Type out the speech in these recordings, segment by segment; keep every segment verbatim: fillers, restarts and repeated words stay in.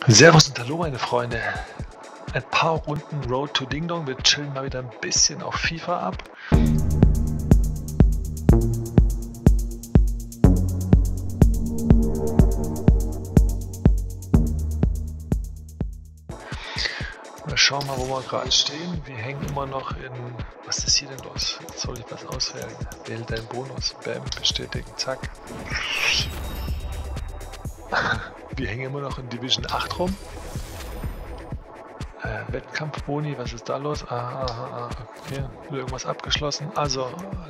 Servus und hallo meine Freunde. Ein paar Runden Road to Ding Dong. Wir chillen mal wieder ein bisschen auf FIFA ab. Wir schauen mal, wo wir gerade stehen. Wir hängen immer noch in... Was ist hier denn los? Jetzt soll ich was auswählen. Wähle deinen Bonus. Bam, bestätigen. Zack. Wir hängen immer noch in Division acht rum. Äh, Wettkampfboni, was ist da los? Ah, ah, ah, okay, irgendwas abgeschlossen. Also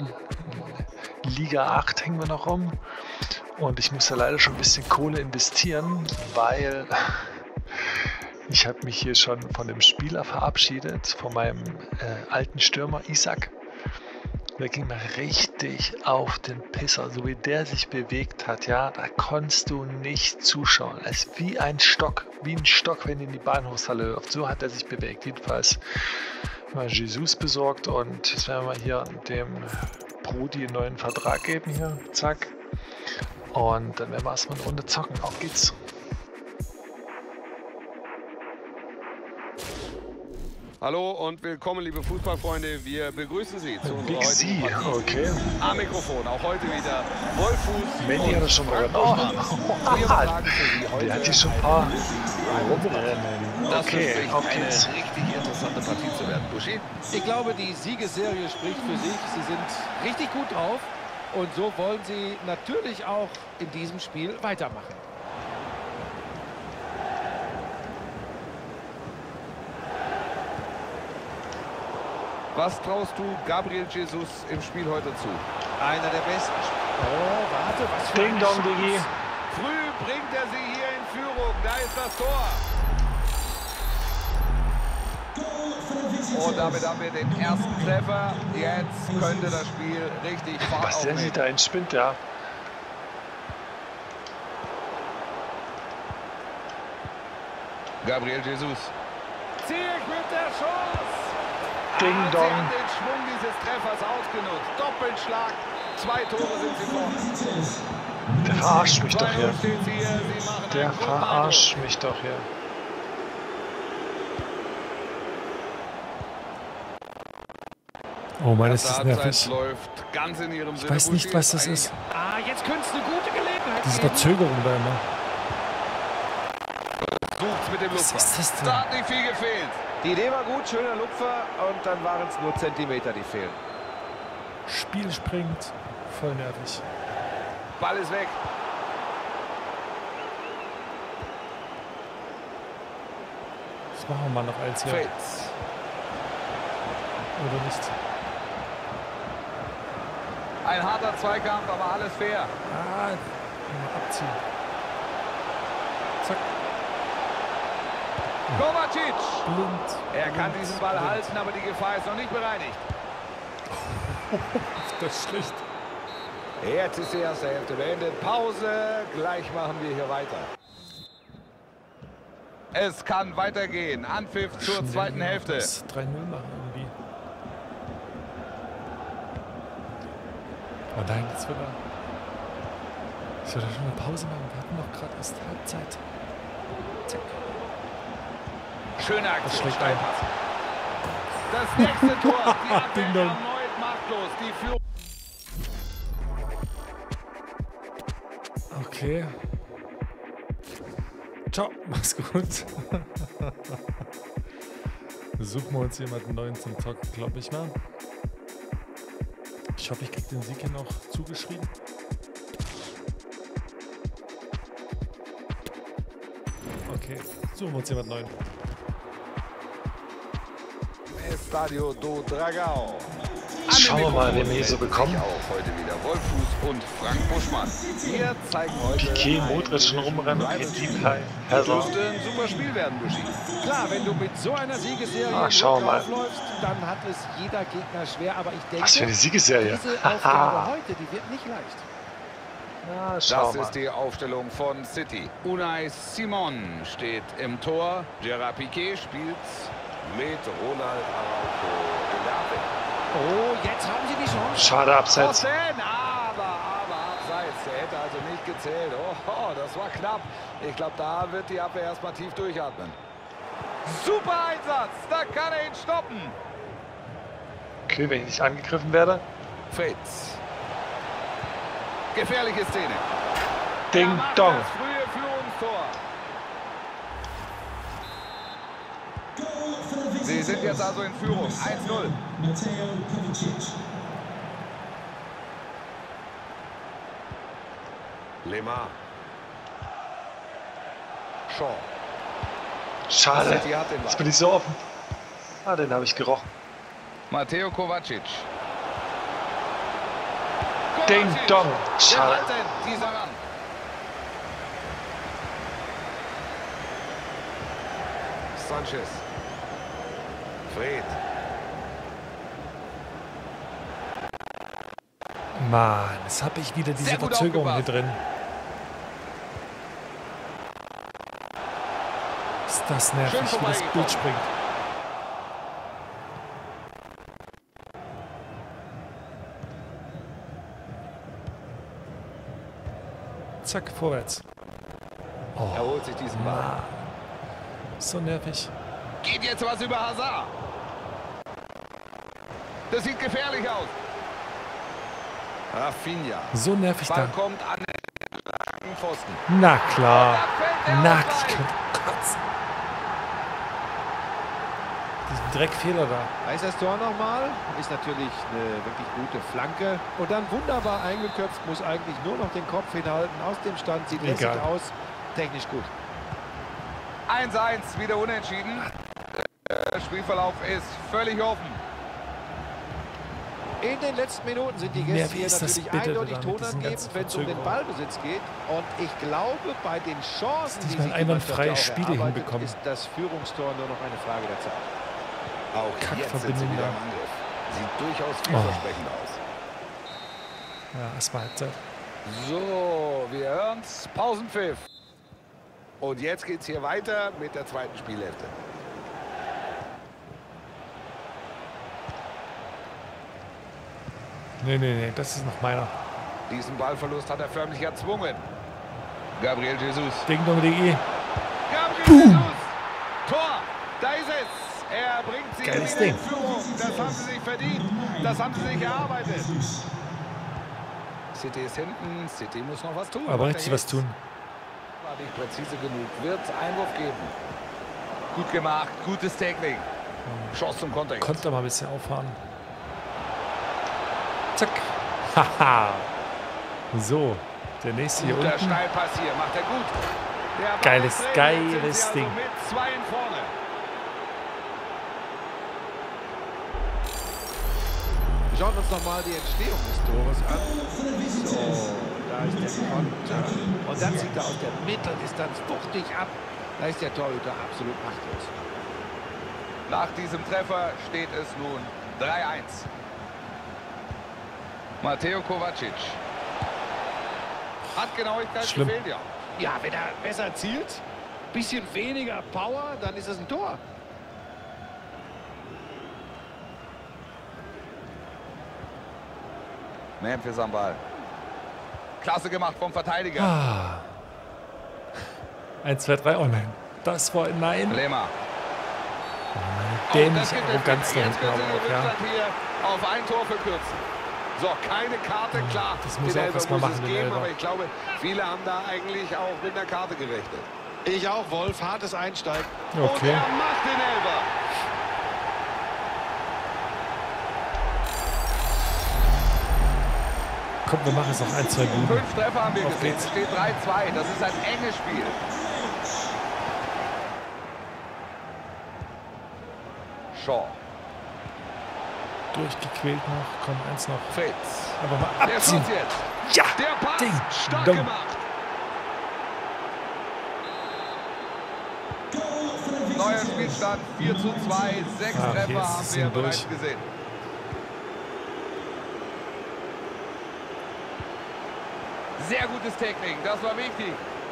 Liga acht hängen wir noch rum. Und ich muss ja leider schon ein bisschen Kohle investieren, weil ich habe mich hier schon von dem Spieler verabschiedet, von meinem äh, alten Stürmer Isaac. Der ging mir richtig auf den Pisser, so wie der sich bewegt hat, ja, da konntest du nicht zuschauen. Es ist wie ein Stock, wie ein Stock, wenn in die Bahnhofshalle läuft. So hat er sich bewegt. Jedenfalls mal Jesus besorgt und jetzt werden wir hier dem Brody einen neuen Vertrag geben hier, zack. Und dann werden wir erstmal eine Runde zocken. Auf geht's. Hallo und willkommen, liebe Fußballfreunde. Wir begrüßen Sie zu unserer Big heutigen C, Partie. okay. Am Mikrofon, auch heute wieder Wolfuß. Mandy hat das schon mal Oh, oh, der hat hier schon ein paar rumrennen. Das Okay, verspricht auf eine geht's. richtig interessante Partie zu werden, Buschi. Ich glaube, die Siegesserie spricht für sich. Sie sind richtig gut drauf und so wollen sie natürlich auch in diesem Spiel weitermachen. Was traust du Gabriel Jesus im Spiel heute zu? Einer der besten. Oh, warte, was für Ding ein Dong, Schuss. Diggi. Früh bringt er sie hier in Führung. Da ist das Tor. Und damit haben wir den ersten Treffer. Jetzt könnte das Spiel richtig Fahrt Was der sich aufnehmen. da entspinnt, ja. Gabriel Jesus. Sieg mit der Chance. Ding Ah, Dong. Sie haben den Schwung dieses Treffers ausgenutzt. Doppelschlag. Zwei Tore sind sie vor. Der verarscht mich doch zwei hier. null steht hier. Sie machen Der einen guten Eindruck. verarscht mich doch hier. Oh Mann, ist Erste das Halbzeit nervig. läuft ganz in ihrem Ich Sinne. weiß nicht, Buschi was das eigentlich ist. Ah, jetzt könnte es eine gute Gelegenheit Diese geben. Verzögerung da immer. Sucht's mit dem Was Lupfer. ist das denn? Da hat nicht viel gefehlt. Die Idee war gut, schöner Lupfer und dann waren es nur Zentimeter, die fehlen. Spiel springt. Voll nervig. Ball ist weg. Das machen wir mal noch eins hier. Fritz. Oder nicht? Ein harter Zweikampf, aber alles fair. Ah, mal abziehen. Zack. Kovacic. Blind. Er kann blind, diesen Ball blind. halten, aber die Gefahr ist noch nicht bereinigt. Das ist schlecht. Jetzt ist die erste Hälfte beendet. Pause. Gleich machen wir hier weiter. Es kann weitergehen. Anpfiff zur Schnell zweiten noch Hälfte. das drei null machen irgendwie. Oh nein, jetzt wieder. Ich sollte schon eine Pause machen. Wir hatten doch gerade erst Halbzeit. Zack. Schöne Aktion. schlägt ein. Steilpass. Das nächste Tor. Die Abwehr Ding dong. erneut machtlos. Die Führung. Okay. Ciao, mach's gut. Suchen wir uns jemanden neuen zum Talk, glaube ich mal. Ich hoffe, ich krieg den Sieg hier noch zugeschrieben. Okay, suchen wir uns jemanden neuen. Estadio do Dragão. Schauen wir mal, wen wir hier so bekommen. Auch heute wieder Wolfuß und Frank Buschmann. Wir zeigen heute Piquet, ein Modric schon rumrennen, Rival Petit Spiel. Kai, Das Hazard. dürfte ein super Spiel werden, Buschi. Klar, wenn du mit so einer Siegesserie Ah, im schauen wir mal. Rücklauf läufst, dann hat es jeder Gegner schwer. Aber ich denke, Was für eine Siegesserie. diese Aufgabe heute, die wird nicht leicht. Na, Das schauen wir ist mal. die Aufstellung von City. Unai Simon steht im Tor. Gerard Piqué spielt mit Ronald Araujo. Oh, jetzt haben sie die Chance. Schade, abseits. Pfosten, aber, aber abseits. Er hätte also nicht nicht gezählt. Oh, oh, das war knapp. Ich glaube, da wird die Abwehr erstmal tief durchatmen. Super Einsatz. Da kann er ihn stoppen. Okay, wenn ich nicht angegriffen werde. Fritz. Gefährliche Szene. Ding Er macht Dong. das frühe Führungstor. Sie sind jetzt also in Führung. eins null. Lemar. Shaw. Schade. City hat den Ball. Jetzt bin ich so offen. Ah, den habe ich gerochen. Mateo Kovacic. Ding Kovacic. Dong. Wir Schade. halten dieser ran. Sanchez. Fred. Mann, jetzt habe ich wieder diese Sehr gut Verzögerung hier aufgepasst. drin. Ist das Schön nervig, wie das vorbeigekommen. Bild springt. Zack, vorwärts. Er Oh, holt sich diesen Ball. Mann. So nervig. Geht jetzt was über Hazard. Das sieht gefährlich aus. Rafinha. So nervig Ball da. kommt an den langen Pfosten. Na klar. Da fällt der Na, Ausgleich. ich könnte kotzen. Diesen Dreckfehler da. Da ist das Tor nochmal. Ist natürlich eine wirklich gute Flanke. Und dann wunderbar eingeköpft. Muss eigentlich nur noch den Kopf hinhalten. Aus dem Stand sieht lässig Egal. aus. Technisch gut. eins eins, wieder unentschieden. Der Spielverlauf ist völlig offen. In den letzten Minuten sind die Wie Gäste nervig hier ist das natürlich bitte eindeutig da mit diesen tonangebend, ganzen wenn es um den Verzögerungen? Ballbesitz geht. Und ich glaube, bei den Chancen, Dass die man sich die einwandfreie Mannschaft auch Spiele erarbeitet, hinbekommen. ist das Führungstor nur noch eine Frage der Zeit. Auch jetzt sind sie Kackverbindung wieder da. im Angriff. Sieht durchaus Oh. vielversprechend aus. Ja, erstmal Halbzeit. So, wir hören's. Pausenpfiff. Und jetzt geht's hier weiter mit der zweiten Spielhälfte. Nee, nee, nee, das ist noch meiner. Diesen Ballverlust hat er förmlich erzwungen. Gabriel Jesus. Ding Dong D E. Gabriel Jesus. Tor. Da ist es. Er bringt sie Geiles wieder in Ding. Führung. Das haben sie sich verdient. Das haben sie sich erarbeitet. City ist hinten. City muss noch was tun. Aber Macht richtig er was jetzt. tun. War nicht präzise genug. Wird Einwurf geben. Gut gemacht. Gutes Tackling. Chance zum Konter. jetzt. Konnte mal ein bisschen auffahren. Zack. Haha. So, der nächste hier Guter unten. Steilpass hier. Macht er gut. Der Ball Geiles, ist drin. geiles Jetzt sind sie Ding. Also mit zwei in vorne. Wir schauen uns nochmal die Entstehung des Tores an. So, da ist der Konter. Und dann zieht er aus der Mitteldistanz wuchtig ab. Da ist der Torhüter absolut machtlos. Nach diesem Treffer steht es nun drei eins. Mateo Kovacic. Hat Genauigkeit Schlimm. gefehlt, ja. Ja, wenn er besser zielt, bisschen weniger Power, dann ist es ein Tor. Memphis am Ball. Klasse gemacht vom Verteidiger. Ah. eins, zwei, drei. Oh nein. Das war nein. Lemar. Dämliche gibt es Arroganz da nicht. hinten Jetzt aber können sie den auch, ja. Rückstand hier auf ein Tor verkürzen. So, keine Karte, klar. Das muss Den er auch Elfer erst mal muss machen, es den geben, Elfer. aber ich glaube, viele haben da eigentlich auch mit einer Karte gerechnet. Ich auch, Wolf. Hartes Einsteigen. Und Okay. er macht den Elfer. Komm, wir machen es noch ein, zwei Minuten. Fünf Treffer haben wir Auf gesehen. geht's. Es steht drei zwei. Das ist ein enges Spiel. Shaw. Durchgequält noch. Komm, eins noch. Fritz. Aber mal Der abziehen. Schuss jetzt. Ja, Der Pass. Ding. Stark Dong. gemacht. Neuer Spielstand. vier zu zwei. Sechs Ah, okay, Treffer jetzt haben ist wir es bereits durch. gesehen. Sehr gutes Tackling. Das war wichtig.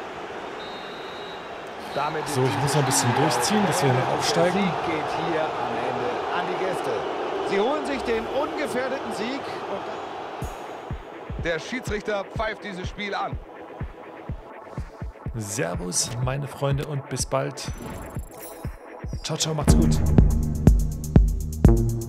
Damit So, ich muss noch ein bisschen durchziehen, dass wir noch aufsteigen. Der Sieg geht hier am Ende an die Gäste. Sie holen sich den ungefährdeten Sieg. Und Der Schiedsrichter pfeift dieses Spiel an. Servus, meine Freunde, und bis bald. Ciao, ciao, macht's gut.